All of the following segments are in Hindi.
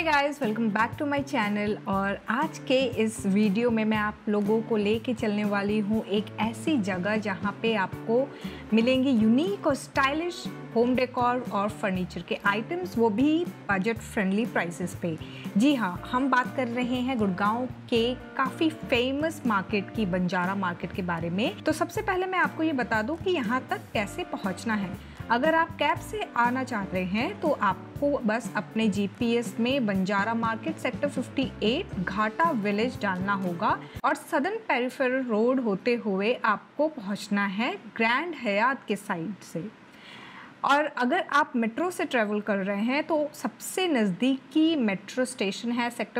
Guys, welcome back to my channel. और आज के इस वीडियो में मैं आप लोगों को लेके चलने वाली हूँ एक ऐसी जगह जहाँ पे आपको मिलेंगे यूनिक और स्टाइलिश होम डेकोर और फर्नीचर के आइटम्स, वो भी बजट फ्रेंडली प्राइसेस पे। जी हाँ, हम बात कर रहे हैं गुड़गांव के काफ़ी फेमस मार्केट की, बंजारा मार्केट के बारे में। तो सबसे पहले मैं आपको ये बता दूँ कि यहाँ तक कैसे पहुँचना है। अगर आप कैब से आना चाहते हैं तो आपको बस अपने जीपीएस में बंजारा मार्केट सेक्टर 58 घाटा विलेज डालना होगा और सदर्न पेरिफेरल रोड होते हुए आपको पहुंचना है ग्रैंड हयात के साइड से। और अगर आप मेट्रो से ट्रेवल कर रहे हैं तो सबसे नज़दीकी मेट्रो स्टेशन है सेक्टर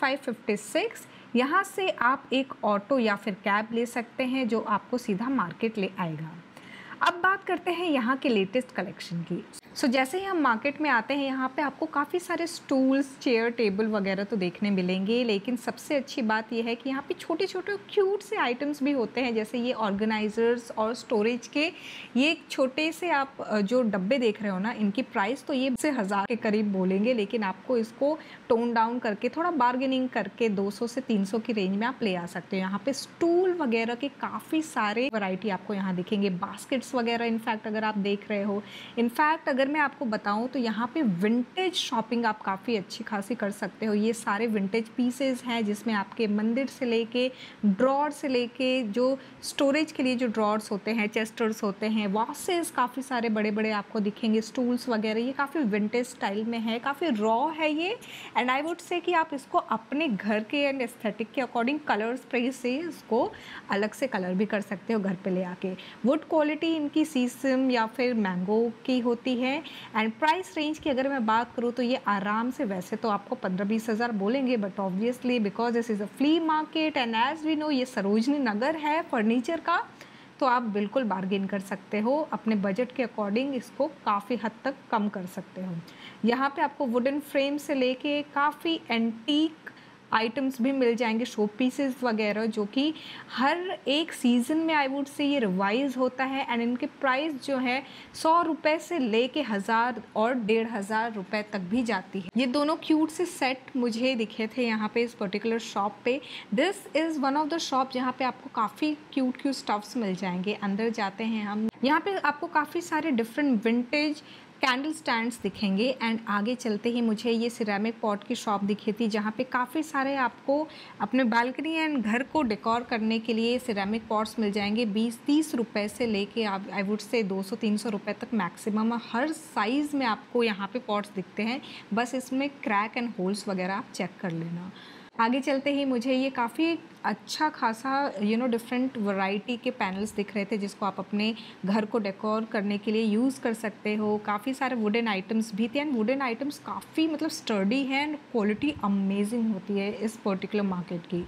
55-56। यहाँ से आप एक ऑटो या फिर कैब ले सकते हैं जो आपको सीधा मार्केट ले आएगा। अब बात करते हैं यहाँ के लेटेस्ट कलेक्शन की। जैसे ही हम मार्केट में आते हैं, यहाँ पे आपको काफ़ी सारे स्टूल्स, चेयर, टेबल वगैरह तो देखने मिलेंगे, लेकिन सबसे अच्छी बात यह है कि यहाँ पे छोटे छोटे क्यूट से आइटम्स भी होते हैं। जैसे ये ऑर्गेनाइजर्स और स्टोरेज के ये छोटे से आप जो डब्बे देख रहे हो ना, इनकी प्राइस तो ये से 1000 के करीब बोलेंगे, लेकिन आपको इसको टोन डाउन करके थोड़ा बार्गेनिंग करके 200 से 300 की रेंज में आप ले आ सकते हो। यहाँ पे स्टूल वगैरह के काफ़ी सारे वैरायटी आपको यहाँ दिखेंगे, बास्केट्स वगैरह इनफैक्ट अगर आप देख रहे हो। इनफैक्ट अगर मैं आपको बताऊं तो यहाँ पे विंटेज शॉपिंग आप काफ़ी अच्छी खासी कर सकते हो। ये सारे विंटेज पीसेस हैं जिसमें आपके मंदिर से लेके ड्रॉर से लेके जो स्टोरेज के लिए जो ड्रॉर्स होते हैं, चेस्टर्स होते हैं, वासेस काफ़ी सारे बड़े बड़े आपको दिखेंगे, स्टूल्स वगैरह। ये काफ़ी विंटेज स्टाइल में है, काफ़ी रॉ है ये। एंड आई वुड से कि आप इसको अपने घर के एंड एस्थेटिक के अकॉर्डिंग कलर स्प्रे से इसको अलग से कलर भी कर सकते हो घर पे ले आके। वुड क्वालिटी इनकी शीशम या फिर मैंगो की होती है। एंड प्राइस रेंज की अगर मैं बात करूँ तो ये आराम से, वैसे तो आपको 15-20 हज़ार बोलेंगे, but obviously because this is a flea market and as we know ये सरोजनी नगर है फर्नीचर का, तो आप बिल्कुल बार्गेन कर सकते हो। अपने बजट के अकॉर्डिंग इसको काफ़ी हद तक कम कर सकते हो। यहाँ पे आपको वुडन फ्रेम से लेके काफ़ी एंटीक आइटम्स भी मिल जाएंगे, शो पीसेस वगैरह, जो कि हर एक सीज़न में आई वुड से ये रिवाइज होता है। एंड इनके प्राइस जो है 100 रुपये से लेके 1000 और 1500 रुपये तक भी जाती है। ये दोनों क्यूट से सेट मुझे दिखे थे यहाँ पे इस पर्टिकुलर शॉप पे। This is one of the shop जहाँ पे आपको काफ़ी क्यूट स्टफ्स मिल जाएंगे। अंदर जाते हैं हम, यहाँ पे आपको काफ़ी सारे डिफरेंट विंटेज कैंडल स्टैंड्स दिखेंगे। एंड आगे चलते ही मुझे ये सिरेमिक पॉट की शॉप दिखी थी जहाँ पे काफ़ी सारे आपको अपने बालकनी एंड घर को डेकोर करने के लिए सिरेमिक पॉट्स मिल जाएंगे। 20-30 रुपये से लेके आप आई वुड से 200-300 रुपये तक मैक्सिमम हर साइज़ में आपको यहाँ पे पॉट्स दिखते हैं। बस इसमें क्रैक एंड होल्स वगैरह आप चेक कर लेना। आगे चलते ही मुझे ये काफ़ी अच्छा खासा डिफरेंट वैरायटी के पैनल्स दिख रहे थे जिसको आप अपने घर को डेकोर करने के लिए यूज़ कर सकते हो। काफ़ी सारे वुडन आइटम्स भी थे एंड वुडन आइटम्स काफ़ी स्टर्डी है एंड क्वालिटी अमेजिंग होती है इस पर्टिकुलर मार्केट की।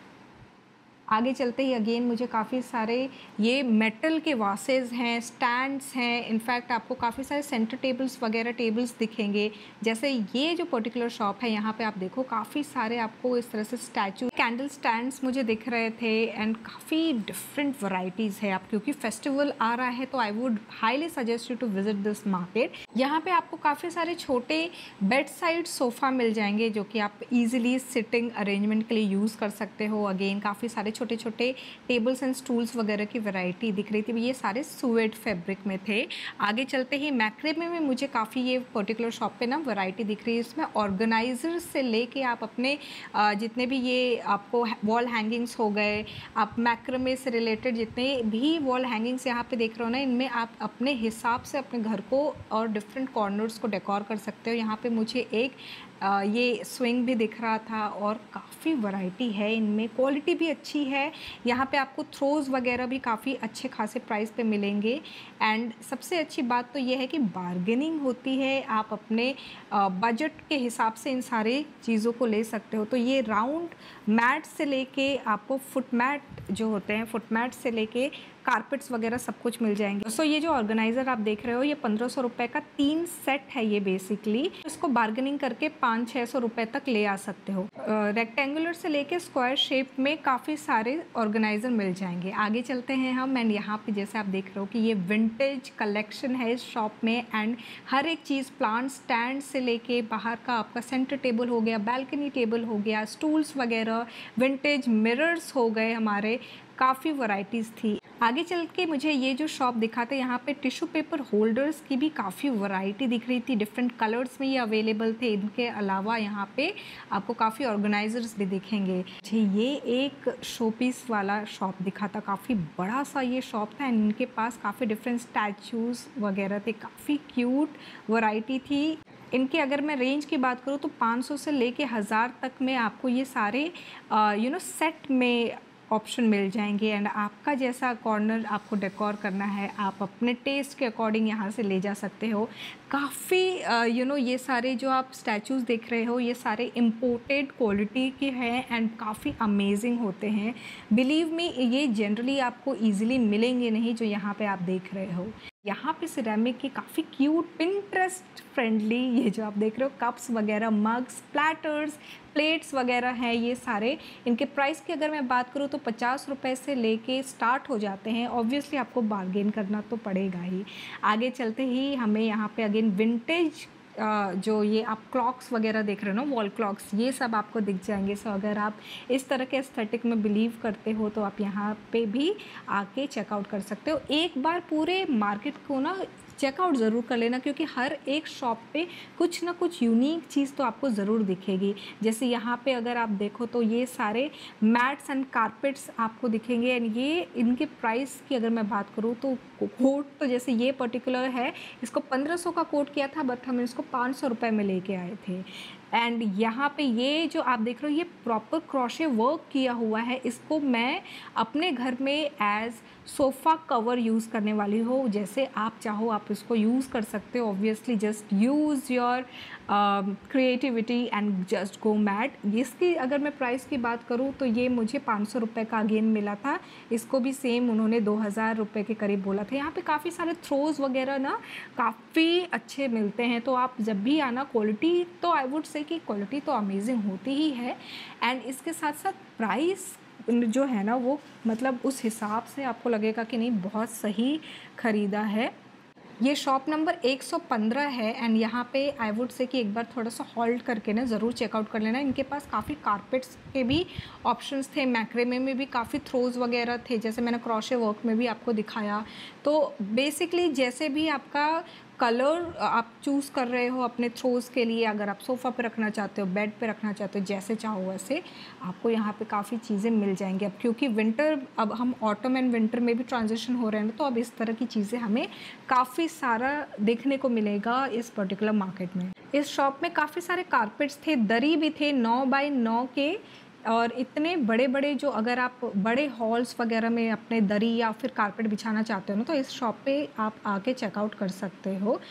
आगे चलते ही अगेन मुझे काफ़ी सारे ये मेटल के वासेस हैं, स्टैंड्स हैं। इनफैक्ट आपको काफ़ी सारे सेंटर टेबल्स वगैरह टेबल्स दिखेंगे। जैसे ये जो पर्टिकुलर शॉप है, यहाँ पे आप देखो काफ़ी सारे आपको इस तरह से स्टैचू कैंडल स्टैंड्स मुझे दिख रहे थे एंड काफ़ी डिफरेंट वैरायटीज़ है। आप क्योंकि फेस्टिवल आ रहा है तो I would highly suggest you to visit this market. यहाँ पे आपको काफ़ी सारे छोटे बेड साइड सोफ़ा मिल जाएंगे जो कि आप ईजिली सिटिंग अरेंजमेंट के लिए यूज़ कर सकते हो। अगेन काफ़ी सारे छोटे छोटे टेबल्स एंड स्टूल्स वगैरह की वैरायटी दिख रही थी। ये सारे सुएड फैब्रिक में थे। आगे चलते ही मैक्रेमे में मुझे काफ़ी ये पर्टिकुलर शॉप पे ना वैरायटी दिख रही है। इसमें ऑर्गेनाइजर से लेके आप अपने जितने भी ये आपको वॉल हैंगिंग्स हो गए, आप मैक्रेमे से रिलेटेड जितने भी वॉल हैंगिंग्स यहाँ पे देख रहे हो ना, इनमें आप अपने हिसाब से अपने घर को और डिफरेंट कॉर्नर्स को डेकोर कर सकते हो। यहाँ पे मुझे एक ये स्विंग भी दिख रहा था और काफ़ी वैरायटी है इनमें, क्वालिटी भी अच्छी है। यहाँ पे आपको थ्रोज वगैरह भी काफ़ी अच्छे खासे प्राइस पे मिलेंगे। एंड सबसे अच्छी बात तो ये है कि बार्गेनिंग होती है, आप अपने बजट के हिसाब से इन सारे चीज़ों को ले सकते हो। तो ये राउंड मैट से लेके आपको फुट मैट जो होते हैं, फुट मैट से लेके कारपेट्स वगैरह सब कुछ मिल जाएंगे। सो ये जो ऑर्गेनाइज़र आप देख रहे हो ये 1500 रुपये का 3 सेट है ये बेसिकली। इसको बार्गेनिंग करके 500-600 रुपये तक ले आ सकते हो। रेक्टेंगुलर से लेके स्क्वायर शेप में काफ़ी सारे ऑर्गेनाइज़र मिल जाएंगे। आगे चलते हैं हम, एंड यहाँ पे जैसे आप देख रहे हो कि ये विंटेज कलेक्शन है इस शॉप में, एंड हर एक चीज़ प्लांट स्टैंड से लेके बाहर का आपका सेंटर टेबल हो गया, बालकनी टेबल हो गया, स्टूल्स वगैरह, विंटेज मिरर्स हो गए हमारे, काफ़ी वैरायटीज़ थी। आगे चल के मुझे ये जो शॉप दिखाते हैं यहाँ पे टिश्यू पेपर होल्डर्स की भी काफ़ी वैरायटी दिख रही थी, डिफरेंट कलर्स में ये अवेलेबल थे। इनके अलावा यहाँ पे आपको काफ़ी ऑर्गेनाइजर्स भी दिखेंगे। जी, ये एक शोपीस वाला शॉप दिखा था, काफ़ी बड़ा सा ये शॉप था, एंड इनके पास काफ़ी डिफरेंट स्टैचूज़ वगैरह थे, काफ़ी क्यूट वैरायटी थी। इनके अगर मैं रेंज की बात करूँ तो 500 से लेके 1000 तक में आपको ये सारे सेट में ऑप्शन मिल जाएंगे। एंड आपका जैसा कॉर्नर आपको डेकोर करना है, आप अपने टेस्ट के अकॉर्डिंग यहाँ से ले जा सकते हो। काफ़ी ये सारे जो आप स्टैचूज़ देख रहे हो ये सारे इम्पोर्टेड क्वालिटी के हैं एंड काफ़ी अमेजिंग होते हैं। बिलीव मी, ये जनरली आपको ईजिली मिलेंगे नहीं जो यहाँ पे आप देख रहे हो। यहाँ पे सिरेमिक के काफ़ी क्यूट पिंटरेस्ट फ्रेंडली ये जो आप देख रहे हो कप्स वगैरह, मग्स, प्लेटर्स, प्लेट्स वगैरह हैं ये सारे। इनके प्राइस की अगर मैं बात करूँ तो 50 रुपये से लेके स्टार्ट हो जाते हैं। ऑब्वियसली आपको बार्गेन करना तो पड़ेगा ही। आगे चलते ही हमें यहाँ पे अगेन विंटेज जो ये आप क्लॉक्स वगैरह देख रहे हो ना, वॉल क्लॉक्स, ये सब आपको दिख जाएंगे। सो अगर आप इस तरह के एस्थेटिक में बिलीव करते हो तो आप यहाँ पे भी आके चेकआउट कर सकते हो। एक बार पूरे मार्केट को ना चेकआउट ज़रूर कर लेना, क्योंकि हर एक शॉप पे कुछ ना कुछ यूनिक चीज़ तो आपको ज़रूर दिखेगी। जैसे यहाँ पे अगर आप देखो तो ये सारे मैट्स एंड कारपेट्स आपको दिखेंगे, एंड ये इनके प्राइस की अगर मैं बात करूँ तो कोट तो जैसे ये पर्टिकुलर है, इसको 1500 का कोट किया था, बट हम इसको 500 रुपये में लेके आए थे। एंड यहाँ पे ये जो आप देख रहे हो ये प्रॉपर क्रोशे वर्क किया हुआ है। इसको मैं अपने घर में एज सोफ़ा कवर यूज़ करने वाली हूँ। जैसे आप चाहो आप इसको यूज़ कर सकते हो। Obviously just use your creativity and just go mad. इसकी अगर मैं प्राइस की बात करूँ तो ये मुझे 500 रुपये का अगेन मिला था। इसको भी सेम उन्होंने 2000 रुपये के करीब बोला था। यहाँ पे काफ़ी सारे थ्रोज़ वगैरह ना काफ़ी अच्छे मिलते हैं, तो आप जब भी आना, क्वालिटी तो आई वुड से कि क्वालिटी तो अमेजिंग होती ही है, एंड इसके साथ साथ प्राइस जो है ना वो मतलब उस हिसाब से आपको लगेगा कि नहीं बहुत सही ख़रीदा है। ये शॉप नंबर 115 है, एंड यहाँ पे आई वुड से कि एक बार थोड़ा सा हॉल्ट करके ना ज़रूर चेकआउट कर लेना। इनके पास काफ़ी कारपेट्स के भी ऑप्शंस थे, मैक्रेमे में भी काफ़ी थ्रोज़ वगैरह थे, जैसे मैंने क्रोशे वर्क में भी आपको दिखाया। तो बेसिकली जैसे भी आपका कलर आप चूज़ कर रहे हो अपने थ्रोज़ के लिए, अगर आप सोफ़ा पे रखना चाहते हो, बेड पे रखना चाहते हो, जैसे चाहो वैसे आपको यहाँ पे काफ़ी चीज़ें मिल जाएंगी। अब क्योंकि विंटर, अब हम ऑटम एंड विंटर में भी ट्रांजिशन हो रहे हैं, तो अब इस तरह की चीज़ें हमें काफ़ी सारा देखने को मिलेगा इस पर्टिकुलर मार्केट में। इस शॉप में काफ़ी सारे कारपेट्स थे, दरी भी थे 9 बाय 9 के, और इतने बड़े बड़े जो अगर आप बड़े हॉल्स वगैरह में अपने दरी या फिर कारपेट बिछाना चाहते हो ना, तो इस शॉप पे आप आके चेकआउट कर सकते हो।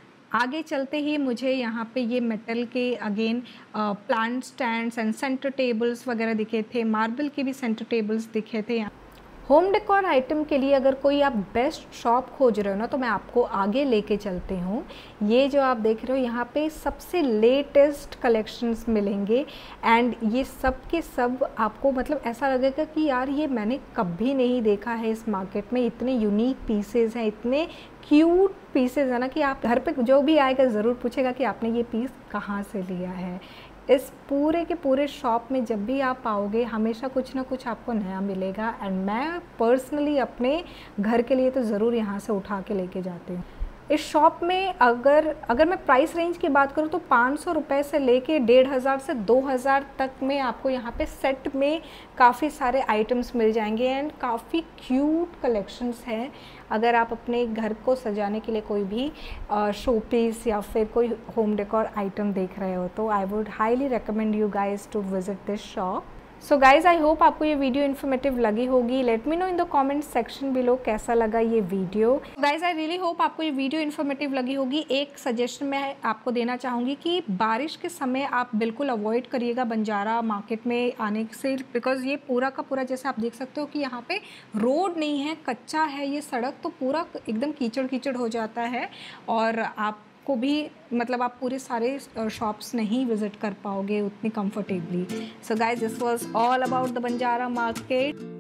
आगे चलते ही मुझे यहाँ पे ये मेटल के again plant stands and centre tables वगैरह दिखे थे, मार्बल के भी सेंटर टेबल्स दिखे थे। होम डेकोर आइटम के लिए अगर कोई आप बेस्ट शॉप खोज रहे हो ना, तो मैं आपको आगे लेके चलती हूँ। ये जो आप देख रहे हो यहाँ पे सबसे लेटेस्ट कलेक्शंस मिलेंगे, एंड ये सब के सब आपको मतलब ऐसा लगेगा कि यार ये मैंने कभी नहीं देखा है इस मार्केट में। इतने यूनिक पीसेस हैं, इतने क्यूट पीसेस है ना कि आप घर पे जो भी आएगा ज़रूर पूछेगा कि आपने ये पीस कहाँ से लिया है। इस पूरे के पूरे शॉप में जब भी आप आओगे हमेशा कुछ ना कुछ आपको नया मिलेगा, एंड मैं पर्सनली अपने घर के लिए तो ज़रूर यहाँ से उठा के लेके जाती हूँ। इस शॉप में अगर मैं प्राइस रेंज की बात करूँ तो 500 रुपये से लेके 1500 से 2000 तक में आपको यहाँ पे सेट में काफ़ी सारे आइटम्स मिल जाएंगे, एंड काफ़ी क्यूट कलेक्शंस हैं। अगर आप अपने घर को सजाने के लिए कोई भी शो पीस या फिर कोई होम डेकोर आइटम देख रहे हो तो I would highly recommend you guys to visit this shop. So guys I hope आपको ये वीडियो इन्फॉर्मेटिव लगी होगी। Let me know in the comment section below कैसा लगा ये video. Guys I really hope आपको ये वीडियो इन्फॉर्मेटिव लगी होगी। एक सजेशन मैं आपको देना चाहूँगी कि बारिश के समय आप बिल्कुल अवॉइड करिएगा बंजारा मार्केट में आने से, बिकॉज ये पूरा का पूरा जैसे आप देख सकते हो कि यहाँ पे रोड नहीं है, कच्चा है ये सड़क, तो पूरा एकदम कीचड़ कीचड़ हो जाता है और आप को भी मतलब आप पूरे सारे शॉप्स नहीं विजिट कर पाओगे उतनी comfortably. So guys this was all about the Banjara market.